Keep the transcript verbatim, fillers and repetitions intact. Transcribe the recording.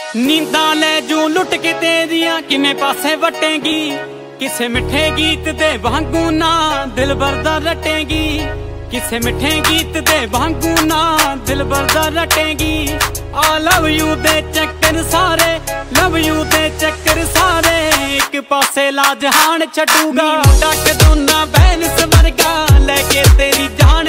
नींदा ले जू लुट के तेरिया किने पासे वटेगी, किसे मिठे गीत दे वांगू ना दिल बरदा रटेगी, किसे मिठे गीत दे वांगू ना दिल बरदा रटेगी। आ लव यू दे चक्कर सारे, लव यू दे चक्कर सारे, एक पासे ला जहान छटूगा। डक दूना बैन स्वर्गा लेके तेरी जान